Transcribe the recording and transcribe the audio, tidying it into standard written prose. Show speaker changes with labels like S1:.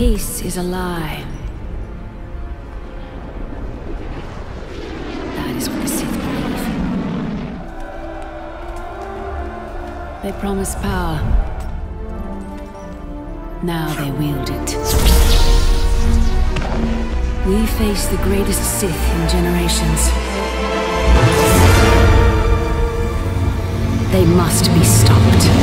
S1: Peace is a lie. That is what the Sith believe. They promise power. Now they wield it. We face the greatest Sith in generations. They must be stopped.